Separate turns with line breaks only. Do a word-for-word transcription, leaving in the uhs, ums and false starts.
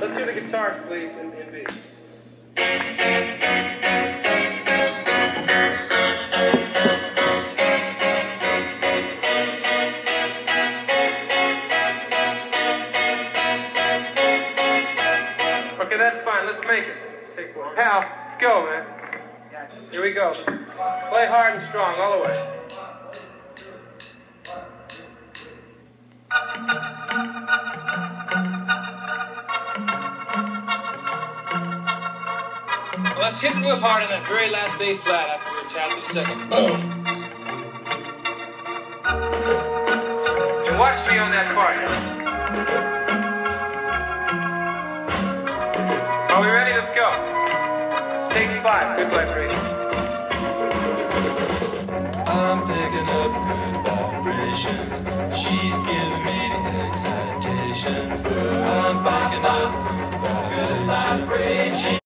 let's hear the guitars, please, in, in B. Okay, that's fine. Let's make it. Take one. Hal, let's go, man. Here we go. Play hard and strong all the way.
Well, let's hit real hard on that very last A flat after we tap the second. Boom.
And watch me on that part. Are we ready? Let's go. Take five. Good vibration.
I'm picking up good vibrations. She's giving me the excitations. I'm picking up good vibrations.